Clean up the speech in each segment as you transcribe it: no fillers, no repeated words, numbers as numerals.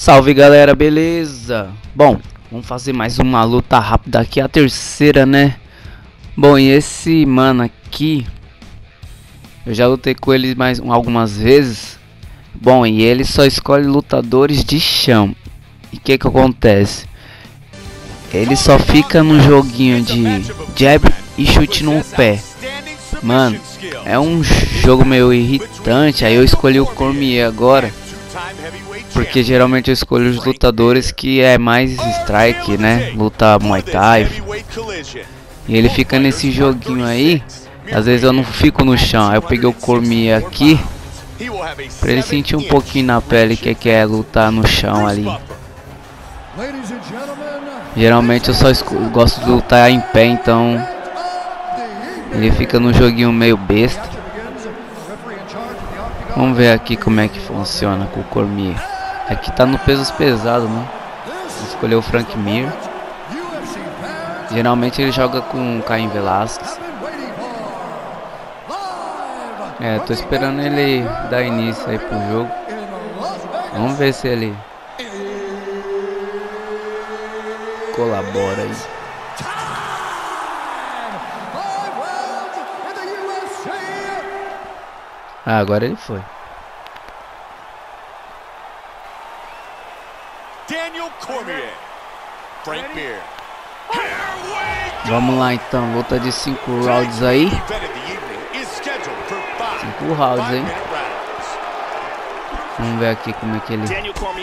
Salve galera, beleza? Bom, vamos fazer mais uma luta rápida aqui, a terceira, né? Bom, e esse mano aqui, eu já lutei com ele algumas vezes. Bom, e ele só escolhe lutadores de chão. E o que acontece? Ele só fica no joguinho de jab e chute no pé. Mano, é um jogo meio irritante. Aí eu escolhi o Cormier agora, porque geralmente eu escolho os lutadores que é mais strike, né? Luta Muay Thai. E ele fica nesse joguinho aí. Às vezes eu não fico no chão. Aí eu peguei o Cormier aqui pra ele sentir um pouquinho na pele que é lutar no chão ali. Geralmente eu só gosto de lutar em pé, então ele fica no joguinho meio besta. Vamos ver aqui como é que funciona com o Cormier. Aqui tá no pesos pesado, né? Vou escolher o Frank Mir. Geralmente ele joga com o Caim Velasquez. Tô esperando ele dar início aí pro jogo. Vamos ver se ele colabora aí. Ah, agora ele foi. Daniel Cormier. Frank Mir. Vamos lá então, luta de 5 rounds aí. 5 rounds, hein? Vamos ver aqui como é que ele...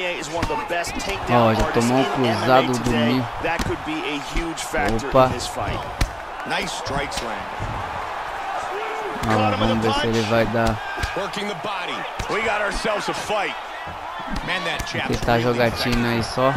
Ó, já tomou um cruzado do Mir. Opa. Ó, vamos ver se ele vai dar. Tentar jogatina aí só.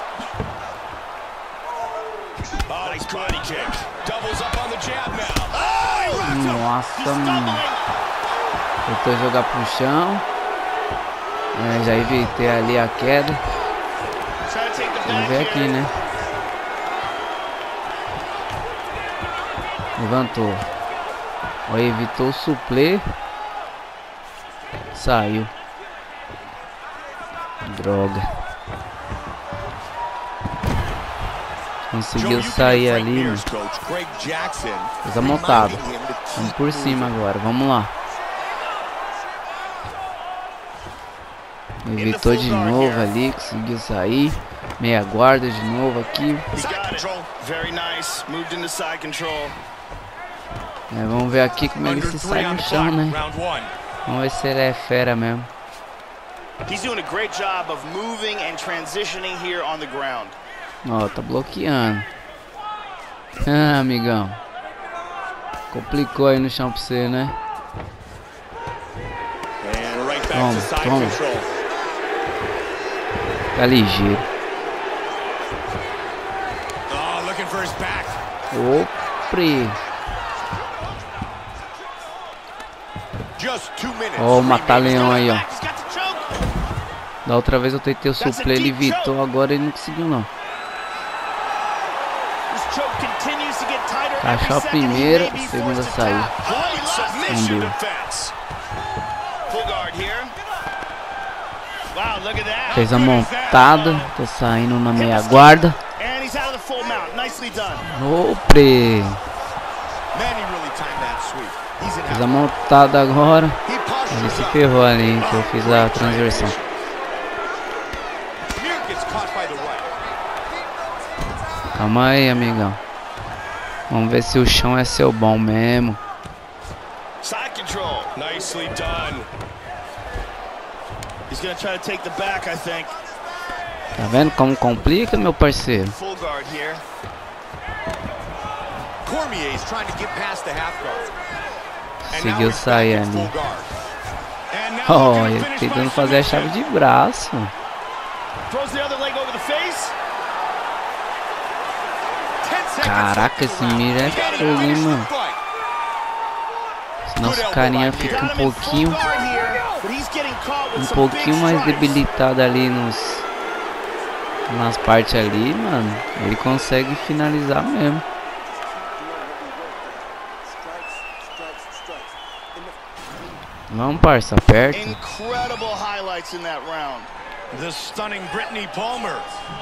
Nossa, mano. Tentou jogar pro chão. Já evitei ali a queda. Vamos ver aqui, né? Levantou. Ó, evitou o suplê. Saiu. Droga. Conseguiu sair ali, mano. Coisa montada. Vamos por cima agora, vamos lá. Evitou de novo ali, conseguiu sair. Meia guarda de novo aqui. Vamos ver aqui como ele se sai no chão, né? Vamos ver se ele é fera mesmo. Ó, tá bloqueando. Ah, amigão. Complicou aí no chão pra você, né? Toma, toma. Tá ligeiro. Opre. Ó, o mata-leão aí, ó. Da outra vez eu tentei o suplê, ele evitou, agora ele não conseguiu não. Achou a primeira, a segunda saiu. Não deu. Fez a montada, tô saindo na meia guarda. Opre. Fiz a montada agora. Ele se ferrou ali, que eu fiz a transversão. Calma aí, amigão. Vamos ver se o chão é seu bom mesmo. Tá vendo como complica, meu parceiro? Conseguiu sair ali. Oh, ele tentando fazer a chave de braço. Caraca, esse Mir é fogo, hein, mano. Nosso carinha fica um pouquinho mais debilitado ali nas partes ali, mano. Ele consegue finalizar mesmo. Vamos, parça, aperta. The stunning Brittany Palmer.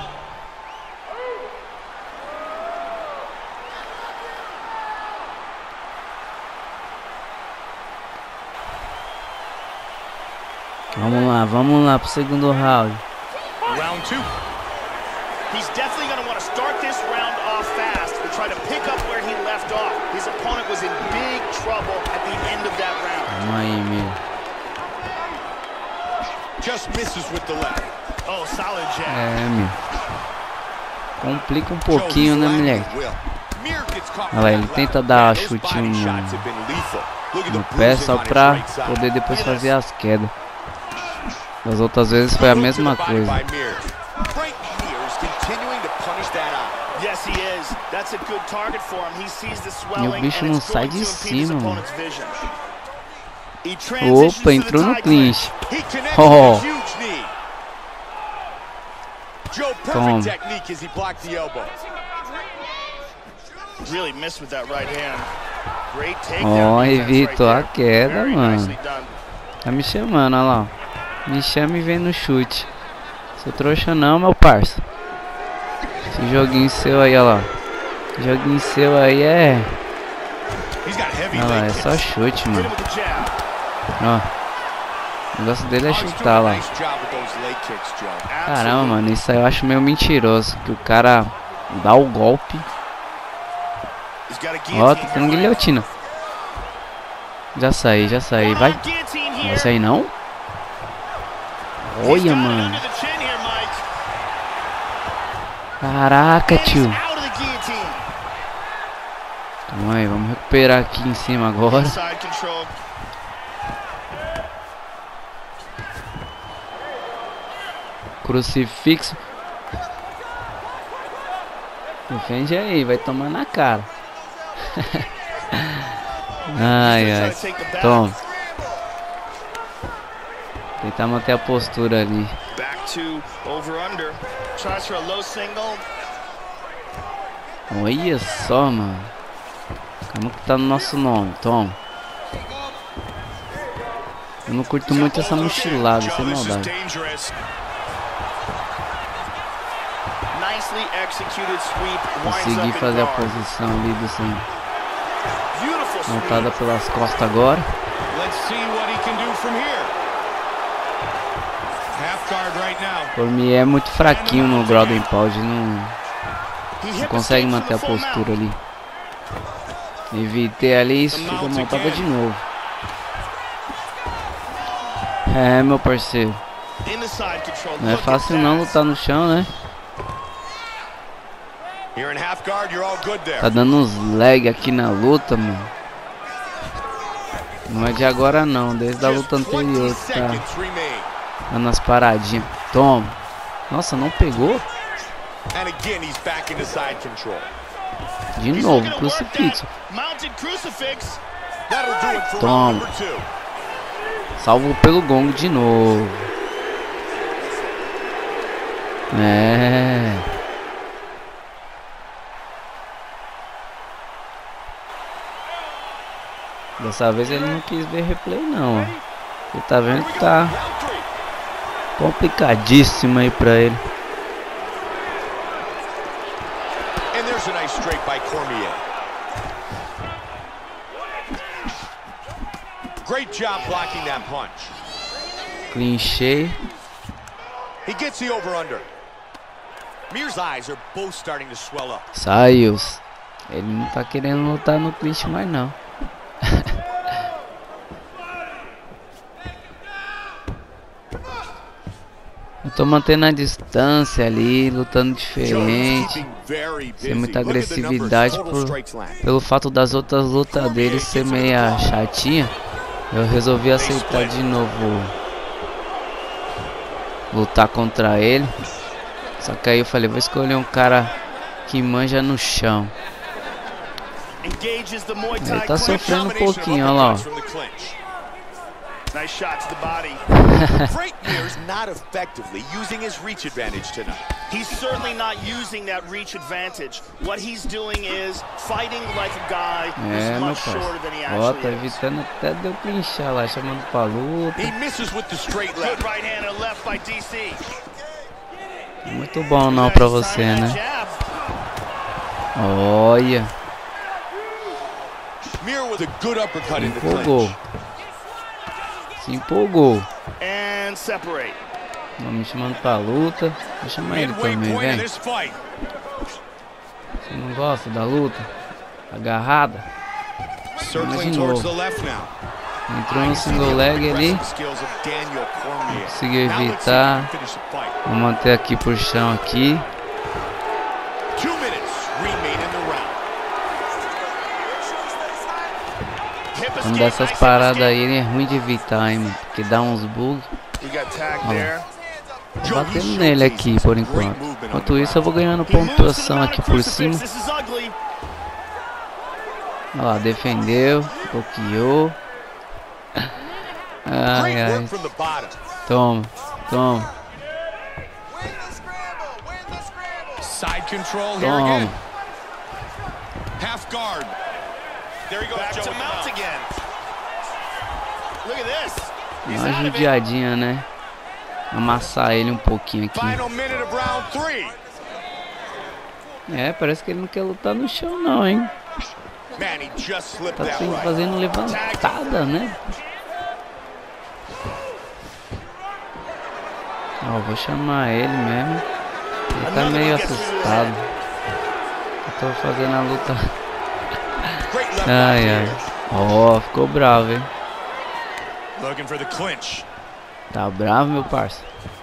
Vamos lá pro segundo round. Round 2. He's definitely going to want to start this round off fast and try to pick up where he left off. His opponent was in big trouble at the end of that round. Vamos aí, meu. Just misses with the left. Oh, solid jab. Meu. Complica um pouquinho, né, moleque? Olha lá, ele tenta dar chutinho no pé só pra poder depois fazer as quedas. Das outras vezes foi a mesma coisa. E o bicho não sai de cima, mano. Opa, entrou no clinch. Oh. Toma. Ó, evitou a queda, mano. Tá me chamando, olha lá. Me chama e vem no chute. Sou trouxa não, meu parça. Esse joguinho seu aí, olha lá. Esse joguinho seu aí é... Olha lá, é só chute, mano. Ó. O negócio dele é chutar lá. Caramba, mano, isso aí eu acho meio mentiroso. Que o cara dá o golpe. Ó, tá tendo guilhotina. Já saí, vai. Não vai sair não? Olha, mano. Caraca, tio. Calma aí, vamos recuperar aqui em cima agora. Crucifixo. Defende aí, vai tomar na cara. Ai, ai. Toma. Tentar manter a postura ali. Olha só, mano. Como que tá no nosso nome? Toma. Eu não curto muito essa mochilada, sem maldade. Consegui fazer a posição ali do sem. Montada pelas costas agora. Cormier é muito fraquinho no Golden Pound, não consegue manter a postura ali. Evitei ali, isso fica montada de novo. É, meu parceiro. Não é fácil não lutar no chão, né? Tá dando uns lag aqui na luta, mano. Não é de agora não, desde a luta anterior que tá dando as paradinhas. Toma. Nossa, não pegou? De novo, crucifixo. Toma. Salvo pelo gongo de novo. É. Dessa vez ele não quis ver replay não, ó. Você tá vendo que tá complicadíssimo aí pra ele. Great job blocking that punch. Clinchei. He gets the over under. Mir's eyes are both starting to swell up. Saiu. Ele não tá querendo lutar no clinch mais não. Eu tô mantendo a distância ali, lutando diferente, sem muita agressividade pelo fato das outras lutas dele ser meia chatinha. Eu resolvi aceitar de novo lutar contra ele. Só que aí eu falei, vou escolher um cara que manja no chão. Ele tá sofrendo um pouquinho, olha lá. Nice shot to the body. Frank Mir's not effectively using his reach advantage tonight. He's certainly not using that reach advantage. What he's doing is fighting like a guy who's much shorter than he Ó, actually tá is. evitando até de eu clinchar lá, chamando pra luta. He misses with the straight left. Good right hand and left by DC. Muito bom não pra você, né? Olha. Mir with a good uppercut in the Empolgou. clinch. Se empolgou. And separate. Vamos me chamando pra luta. Vou chamar ele Midway também, point of vem. this fight. Você não gosta da luta? Agarrada. Circling de towards novo. the left now. Entrou no single leg ali. Skills of Daniel Cormier. Conseguiu Now let's see if he evitar. can finish the fight. Vou manter aqui por chão aqui. 2 minutes remain in the round. Quando dessas paradas aí é ruim de evitar, hein, mano. Porque dá uns bugs. We got tag Olha there. lá. Tô batendo nele aqui por enquanto. Enquanto isso eu vou ganhando He moves to the pontuação mount aqui of por crucifix. cima. This is ugly. Olha lá, defendeu. Bloqueou. Ai, Great ai. work from the bottom. Toma, toma, Side control here toma. again. Half guard. There he goes. Back to mount again. Look at this. He's Uma out of it. judiadinha, né? Amassar ele um pouquinho aqui. Final minute of round 3. É, parece que ele não quer lutar no chão não, hein? Man, he just slipped Tá that right. fazendo levantada, né? Ó, vou chamar ele mesmo. Ele tá meio assustado. Eu tô fazendo a luta. Great left Ai, hook ai. here. Ó, ficou bravo, hein? Looking for the clinch. Tá bravo, meu parça.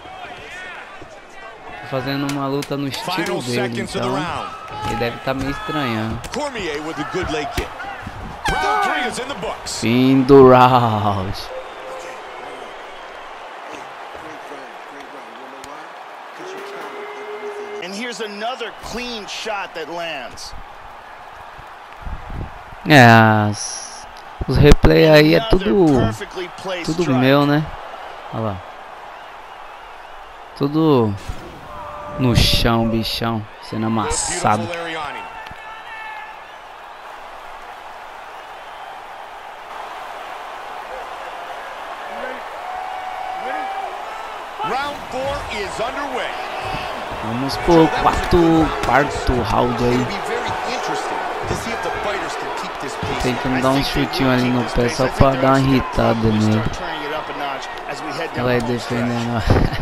Tô fazendo uma luta no estilo Final dele, seconds of the então round. ele deve estar meio estranhando. Cormier with a good leg kick. Round 3 is in the books. Fim do round. And here's another clean shot that lands. É, os replay aí é Another tudo perfectly placed tudo strike. meu, né? Olha lá. Tudo no chão, bichão, sendo amassado. Beautiful Lariani. Round 4 is underway. Vamos pro quarto round It'll aí. be very interesting to see if the fighters can keep this pace. Tentando dar um chutinho ali no pé só pra dar uma irritada nele. Ela aí defendendo.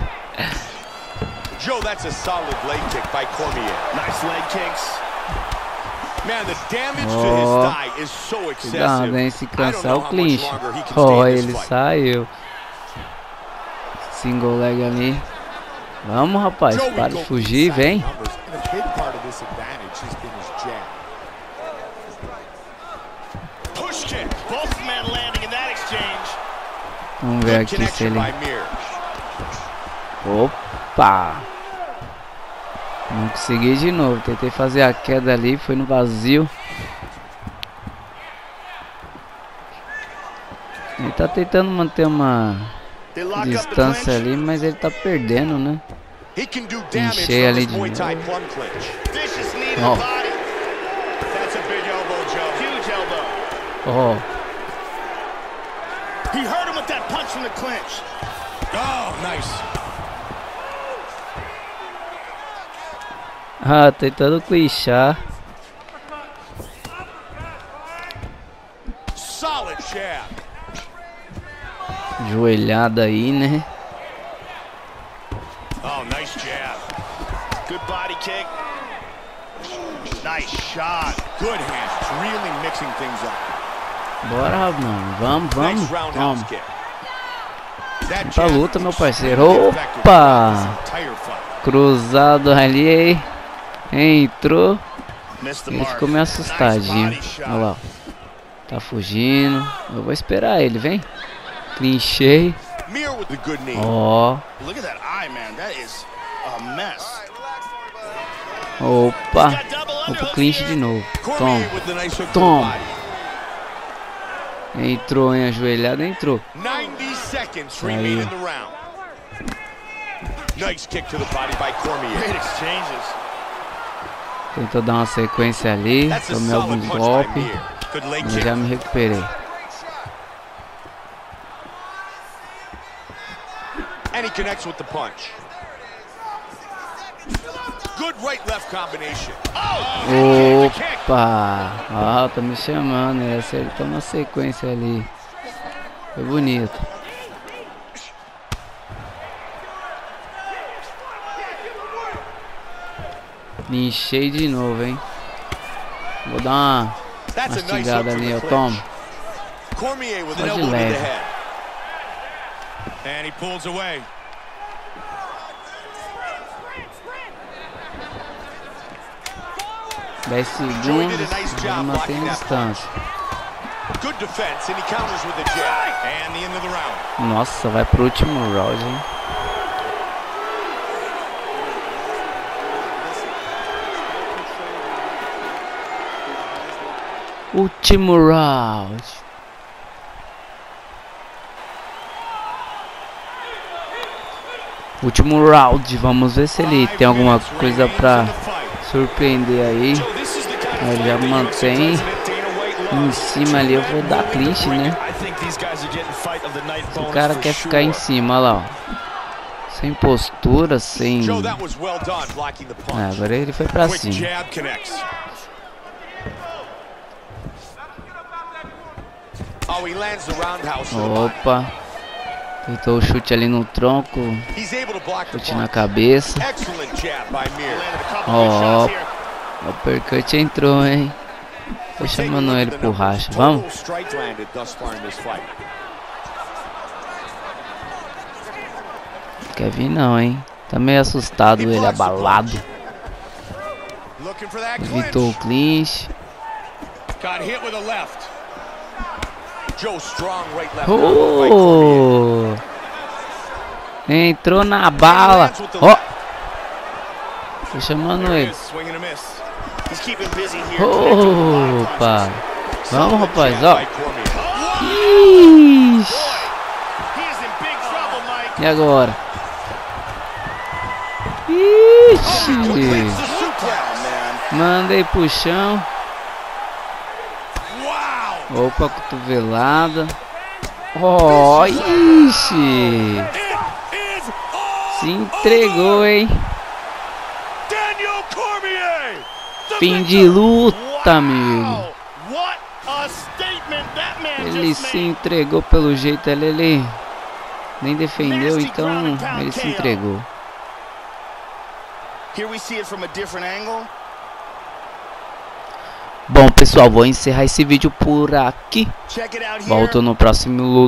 Joe, that's a solid leg kick by Cormier. Nice leg kicks. Man, the damage to his Ó, thigh is so excessive. cuidado, hein? Se I don't cansar know o how clinch. much longer he can Ó, stay in this ele fight. saiu. Single leg ali. Vamos, rapaz, Joe, para we de go fugir, inside vem. numbers, and a big part of this advantage has been his jab. Push kick. Both men landing in that exchange. Vamos ver Good aqui se connection ele... by Mir. Opa! Não consegui de novo. Tentei fazer a queda ali, foi no vazio. Ele tá tentando manter uma They lock up the distância clinch. ali, mas ele tá perdendo, né? He can do damage Enchei from ali his de Muay Thai novo. plum clinch. Vicious knee to Oh. the body. That's a big elbow, Joe. Huge elbow. Ó, He hurt him with that punch from the clinch. Oh, nice. tentando clichar. Solid jab. Joelhada aí, né? Oh, nice jab. Good body kick. Nice shot. Good hands. Really mixing things up. Bora, mano. Vamos, vamos. Nice roundhouse Vamos. kick. That Pra jab luta, meu was parceiro. extremely effective Opa! this entire fight. Cruzado ali. Entrou. Missed the Ele mark. ficou meio assustadinho. Nice body shot. Olha lá. Tá fugindo. Eu vou esperar ele, vem. Clinchei. Mir with the good knee. Ó. Look at that eye, man. That is a mess. Opa. Got double Vou pro underhooks clinch here. de novo. Cormier Toma. with the nice hook to the Toma. body. Entrou, hein? Ajoelhada, entrou. 90 seconds remain in the round. Nice kick to the body by Cormier. Great exchanges. Tentou dar uma sequência ali. Tomei alguns golpes. Mas já me recuperei. And he connects with the punch. Good right-left combination. Opa! Ah, tá me chamando. Ele acertou uma sequência ali. Foi bonito. Linchei de novo, hein? Vou dar uma mastigada ali, eu tomo. Só de leve. And he pulls away. 10 segundos, vamos manter a distância. Nossa, vai pro último round, hein? Último round. Último round, vamos ver se ele tem alguma coisa pra surpreender aí. Ele já mantém em cima ali. Eu vou dar clinch, né? O cara quer ficar em cima, olha lá, ó. Sem postura, sem... agora ele foi pra cima. Opa. Tentou o chute ali no tronco. Chute na cabeça. Ó, o uppercut entrou, hein? Tô chamando ele pro racha. Vamos? Quer vir não, hein? Tá meio assustado ele, abalado. Evitou o clinch. Entrou na bala. Ó, tô chamando ele. Opa. Vamos, rapaz, ó. Ixi. E agora? Ixi. Mandei pro chão. Opa, cotovelada. Oh, ixi. Se entregou, hein? Fim de luta, amigo. Ele se entregou pelo jeito. Ele nem defendeu, então ele se entregou. Bom, pessoal, vou encerrar esse vídeo por aqui. Volto no próximo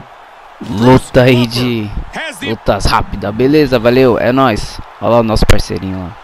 luta aí de lutas rápidas, beleza? Valeu, é nóis. Olha lá o nosso parceirinho lá.